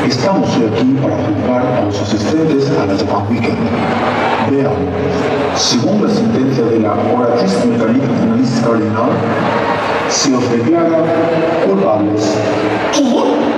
Estamos hoy aquí para juzgar a los asistentes a la Japan Weekend. Veamos, según la sentencia de la Oratrice Mécanique Analyse Cardinal, se os declara culpables. ¿Qué?